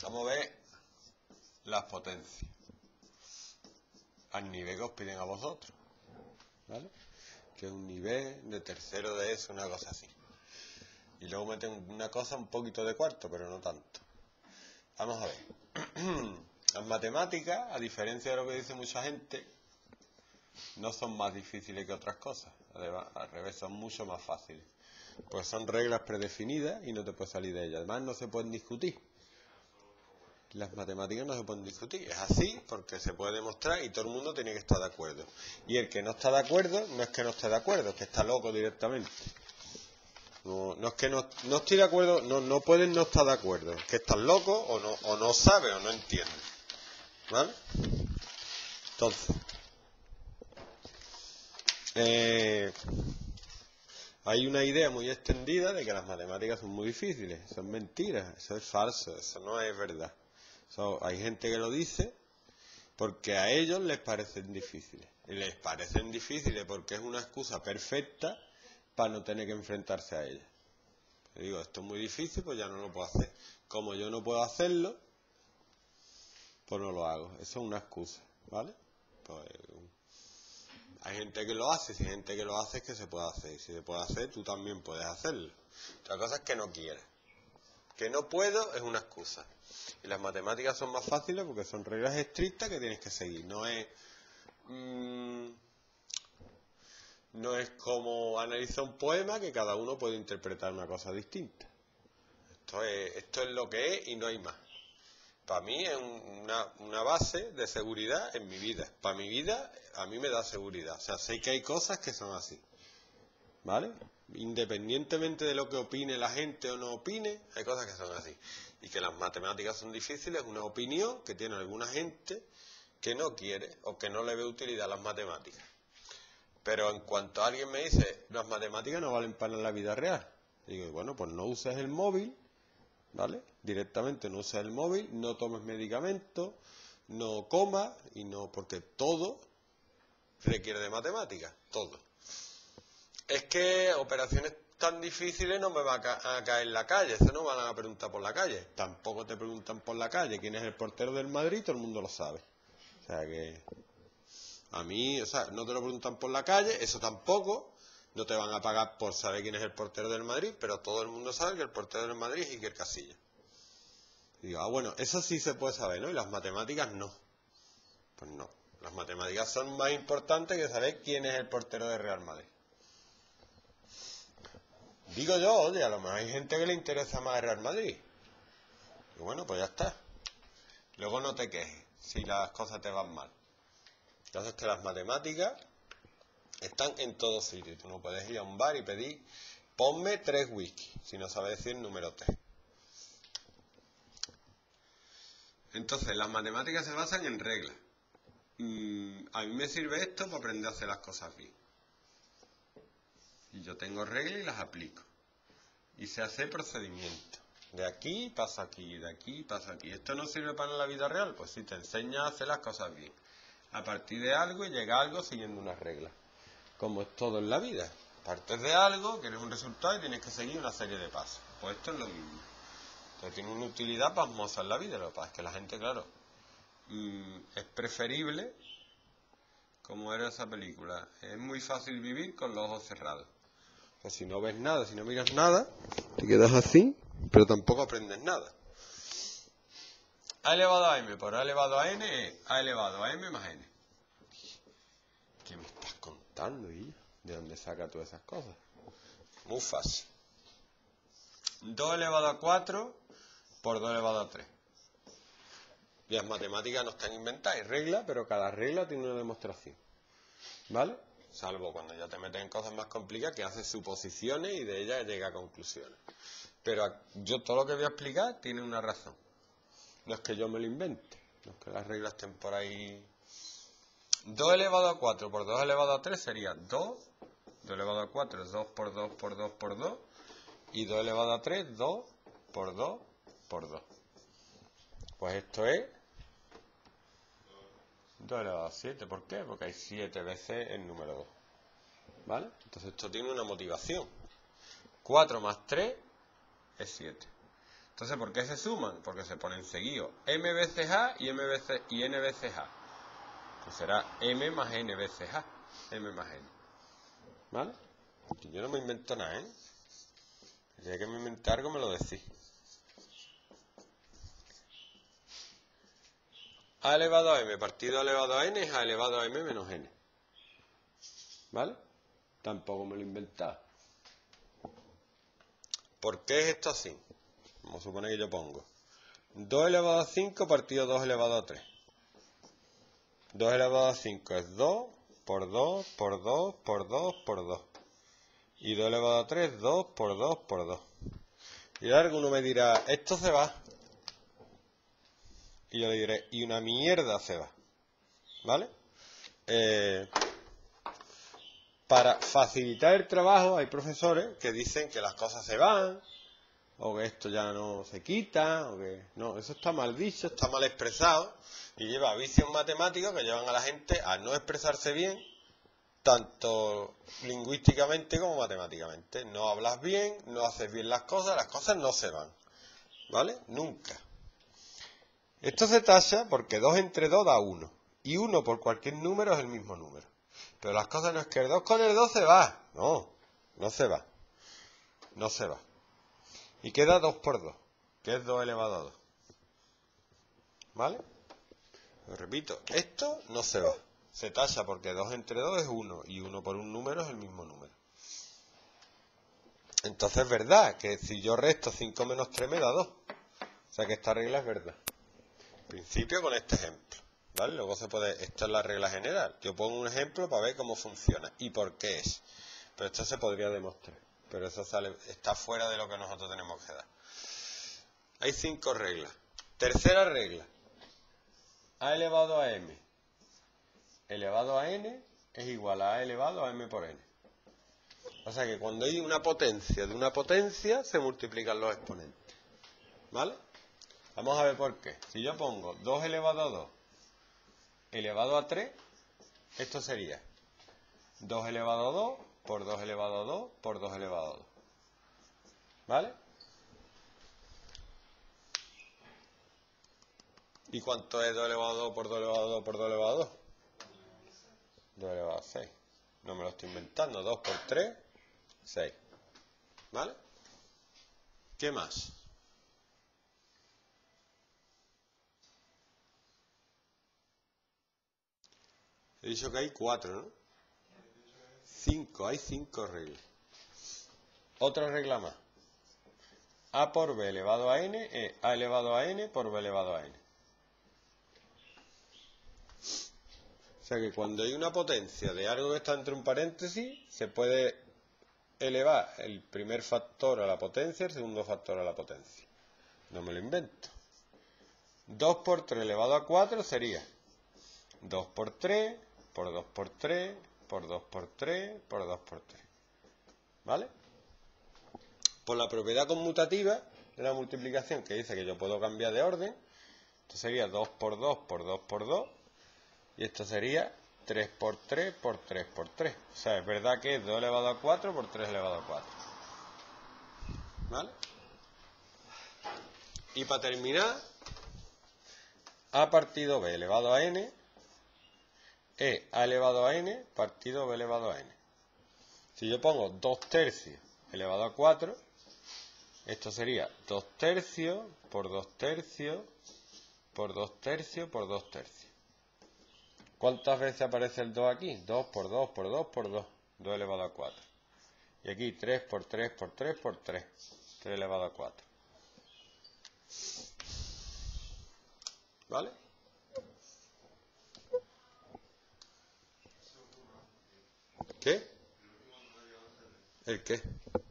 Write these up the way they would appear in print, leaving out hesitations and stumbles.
Vamos a ver las potencias al nivel que os piden a vosotros, ¿vale? Que es un nivel de tercero de eso, una cosa así. Y luego meten una cosa un poquito de cuarto, pero no tanto. Vamos a ver. Las matemáticas, a diferencia de lo que dice mucha gente, no son más difíciles que otras cosas. Al revés, son mucho más fáciles. Pues son reglas predefinidas y no te puedes salir de ellas. Además, no se pueden discutir. Las matemáticas no se pueden discutir. Es así porque se puede demostrar y todo el mundo tiene que estar de acuerdo. Y el que no está de acuerdo, no es que no esté de acuerdo, es que está loco directamente. No es que no estoy de acuerdo, no pueden no estar de acuerdo. Es que estás loco o no sabes o no entiendes. ¿Vale? Entonces, hay una idea muy extendida de que las matemáticas son muy difíciles. Eso es mentira, eso es falso, eso no es verdad. Hay gente que lo dice porque a ellos les parecen difíciles. Y les parecen difíciles porque es una excusa perfecta para no tener que enfrentarse a ellas. Yo digo, esto es muy difícil, pues ya no lo puedo hacer. Como yo no puedo hacerlo, pues no lo hago. Eso es una excusa, ¿vale? Pues, hay gente que lo hace, si hay gente que lo hace es que se puede hacer. Y si se puede hacer, tú también puedes hacerlo. Otra cosa es que no quieras. Que no puedo es una excusa. Y las matemáticas son más fáciles porque son reglas estrictas que tienes que seguir. No es como analizar un poema que cada uno puede interpretar una cosa distinta. Esto es lo que es y no hay más. Para mí es una base de seguridad en mi vida. Para mi vida, a mí me da seguridad. O sea, sé que hay cosas que son así. ¿Vale? Independientemente de lo que opine la gente o no opine, hay cosas que son así. Y que las matemáticas son difíciles, es una opinión que tiene alguna gente que no quiere o que no le ve utilidad a las matemáticas. Pero en cuanto alguien me dice, las matemáticas no valen para la vida real, digo, bueno, pues no uses el móvil, ¿vale? Directamente no uses el móvil, no tomes medicamentos, no comas, y no, porque todo requiere de matemáticas, todo. Es que operaciones tan difíciles no me van a caer en la calle, eso no van a preguntar por la calle. Tampoco te preguntan por la calle quién es el portero del Madrid, todo el mundo lo sabe. O sea que a mí, o sea, no te lo preguntan por la calle, eso tampoco. No te van a pagar por saber quién es el portero del Madrid, pero todo el mundo sabe que el portero del Madrid es Iker Casillas. Y digo, bueno, eso sí se puede saber, ¿no? Y las matemáticas no. Pues no. Las matemáticas son más importantes que saber quién es el portero de Real Madrid. Digo yo, oye, a lo mejor hay gente que le interesa más el Real Madrid. Y bueno, pues ya está. Luego no te quejes si las cosas te van mal. Entonces que las matemáticas están en todos sitios. Tú no puedes ir a un bar y pedir, ponme 3 whisky, si no sabes decir el número 3. Entonces, las matemáticas se basan en reglas. A mí me sirve esto para aprender a hacer las cosas bien. Y yo tengo reglas y las aplico. Y se hace procedimiento. De aquí pasa aquí, de aquí pasa aquí. ¿Esto no sirve para la vida real? Pues sí, te enseña a hacer las cosas bien. A partir de algo y llega a algo siguiendo unas reglas. Como es todo en la vida. Partes de algo, quieres un resultado y tienes que seguir una serie de pasos. Pues esto es lo mismo. Entonces tiene una utilidad pasmosa en la vida. Lo que pasa es que la gente, claro, es preferible, como era esa película, es muy fácil vivir con los ojos cerrados. Pues si no ves nada, si no miras nada, te quedas así, pero tampoco aprendes nada. A elevado a m por a elevado a n es a elevado a m más n. ¿Qué me estás contando, Guillo? ¿De dónde saca todas esas cosas? Muy fácil. 2 elevado a 4 por 2 elevado a 3. Y las matemáticas no están inventadas, hay reglas, pero cada regla tiene una demostración. ¿Vale? Salvo cuando ya te metes en cosas más complicadas, que haces suposiciones y de ellas llega a conclusiones. Pero yo todo lo que voy a explicar tiene una razón. No es que yo me lo invente, no es que las reglas estén por ahí. 2 elevado a 4 por 2 elevado a 3 sería 2 elevado a 4 es 2 por 2 por 2 por 2. Y 2 elevado a 3, 2 por 2 por 2. Pues esto es 2 elevado a 7. ¿Por qué? Porque hay 7 veces el número 2. ¿Vale? Entonces esto tiene una motivación. 4 más 3 es 7. Entonces, ¿por qué se suman? Porque se ponen seguidos m veces a y n veces a. Pues será m más n veces a. M más n. ¿Vale? Yo no me invento nada, ¿eh? Si hay que me inventar algo, me lo decís. A elevado a m partido a elevado a n es a elevado a m menos n. ¿Vale? Tampoco me lo he inventado. ¿Por qué es esto así? Vamos a suponer que yo pongo 2 elevado a 5 partido 2 elevado a 3. 2 elevado a 5 es 2 por 2 por 2 por 2 por 2. Y 2 elevado a 3, 2 por 2 por 2. Y ahora alguno me dirá, esto se va. Y yo le diré, y una mierda se va. ¿Vale? Para facilitar el trabajo hay profesores que dicen que las cosas se van, o que esto ya no se quita, o que no, eso está mal dicho, está mal expresado, y lleva vicios matemáticos que llevan a la gente a no expresarse bien, tanto lingüísticamente como matemáticamente. No hablas bien, no haces bien las cosas no se van, ¿vale? Nunca. Esto se tacha porque 2 entre 2 da 1, y 1 por cualquier número es el mismo número. Pero las cosas no es que el 2 con el 2 se va, no se va, no se va. Y queda 2 por 2, que es 2 elevado a 2. ¿Vale? Lo repito, esto no se va. Se tacha porque 2 entre 2 es 1, y 1 por un número es el mismo número. Entonces es verdad que si yo resto 5 menos 3 me da 2. O sea que esta regla es verdad. Principio con este ejemplo. ¿Vale? Luego se puede, esto es la regla general. Yo pongo un ejemplo para ver cómo funciona y por qué es. Pero esto se podría demostrar. Pero eso está fuera de lo que nosotros tenemos que dar. Hay 5 reglas. Tercera regla. A elevado a m elevado a n es igual a elevado a m por n. O sea que cuando hay una potencia de una potencia, se multiplican los exponentes. ¿Vale? Vamos a ver por qué. Si yo pongo 2 elevado a 2 elevado a 3, esto sería 2 elevado a 2 por 2 elevado a 2 por 2 elevado a 2. ¿Vale? ¿Y cuánto es 2 elevado a 2 por 2 elevado a 2 por 2 elevado a 2? 2 elevado a 6. No me lo estoy inventando. 2 por 3, 6. ¿Vale? ¿Qué más? He dicho que hay 4, ¿no? 5, hay 5 reglas. Otra regla más. A por b elevado a n es a elevado a n por b elevado a n. O sea que cuando hay una potencia de algo que está entre un paréntesis, se puede elevar el primer factor a la potencia, el segundo factor a la potencia. No me lo invento. 2 por 3 elevado a 4 sería 2 por 3 por 2 por 3 por 2 por 3 por 2 por 3. ¿Vale? Por la propiedad conmutativa de la multiplicación, que dice que yo puedo cambiar de orden, esto sería 2 por 2 por 2 por 2, y esto sería 3 por 3 por 3 por 3. O sea, es verdad que es 2 elevado a 4 por 3 elevado a 4. ¿Vale? Y para terminar, a partido b elevado a n es a elevado a n partido b elevado a n. Si yo pongo 2 tercios elevado a 4, esto sería 2 tercios por 2 tercios por 2 tercios por 2 tercios. ¿Cuántas veces aparece el 2 aquí? 2 por 2 por 2 por 2. 2 elevado a 4. Y aquí 3 por 3 por 3 por 3. 3 elevado a 4. ¿Vale? ¿Qué? ¿El qué?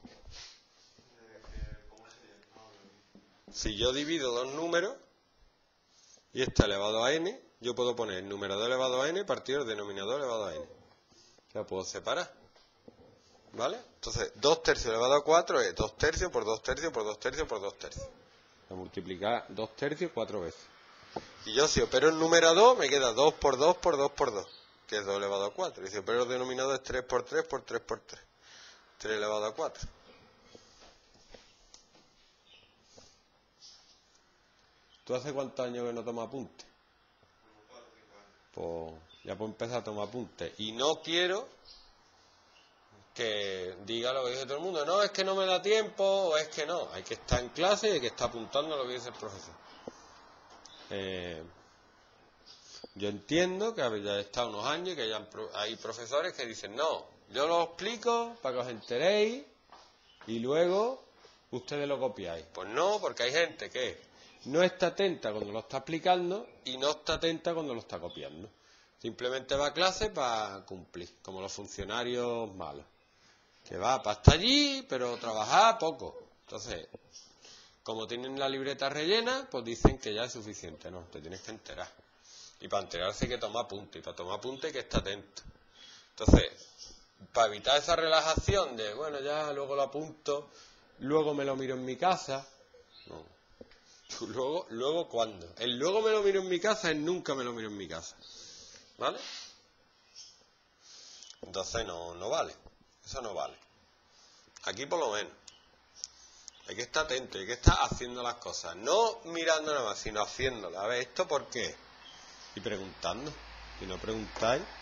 Si yo divido dos números y está elevado a n, yo puedo poner el numerador elevado a n partido del denominador elevado a n. La puedo separar. ¿Vale? Entonces, 2 tercios elevado a 4 es 2 tercios por 2 tercios por 2 tercios por 2 tercios. Voy a multiplicar 2 tercios 4 veces. Y yo si opero el numerador me queda 2 por 2 por 2 por 2, que es 2 elevado a 4. Y si opero el denominador es 3 por 3 por 3 por 3. 3 elevado a 4. ¿Tú hace cuántos años que no tomas apuntes? Pues ya puedo empezar a tomar apuntes. Y no quiero que diga lo que dice todo el mundo. No, es que no me da tiempo, o es que no. Hay que estar en clase y hay que estar apuntando a lo que dice el profesor. Yo entiendo que habéis estado unos años y que hay profesores que dicen, no, yo lo explico para que os enteréis y luego ustedes lo copiáis. Pues no, porque hay gente que no está atenta cuando lo está explicando y no está atenta cuando lo está copiando. Simplemente va a clase para cumplir, como los funcionarios malos. Que va para estar allí, pero trabajar poco. Entonces, como tienen la libreta rellena, pues dicen que ya es suficiente. No, te tienes que enterar. Y para enterarse hay que tomar apunte. Y para tomar apunte hay que estar atento. Entonces, para evitar esa relajación de, bueno, ya luego lo apunto, luego me lo miro en mi casa. No. Luego ¿cuándo? El luego me lo miro en mi casa es nunca me lo miro en mi casa. ¿Vale? Entonces no vale. Eso no vale. Aquí por lo menos. Hay que estar atento, hay que estar haciendo las cosas. No mirando nada más, sino haciéndolas. A ver, ¿esto por qué? Y preguntando. Si no preguntáis,